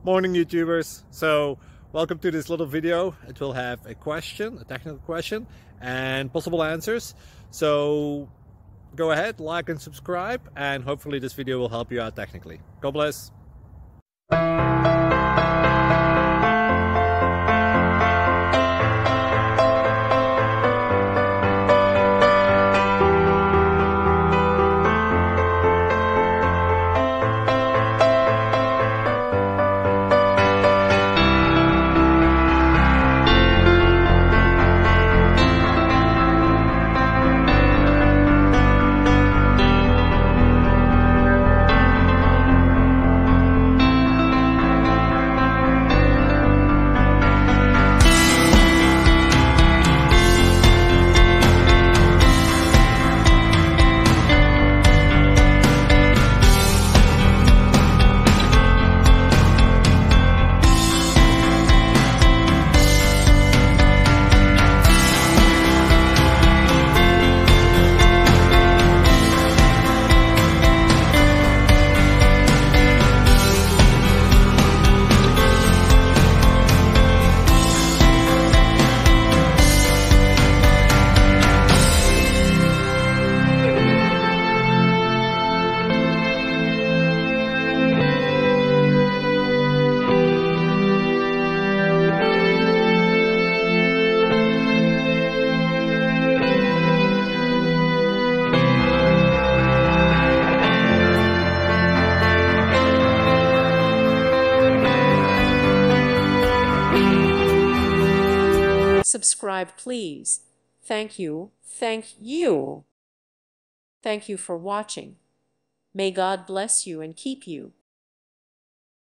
Morning YouTubers. So welcome to this little video. It will have a question, a technical question, and possible answers. So go ahead, like and subscribe, and hopefully this video will help you out technically. God bless. Subscribe, please. Thank you. Thank you. Thank you for watching. May God bless you and keep you.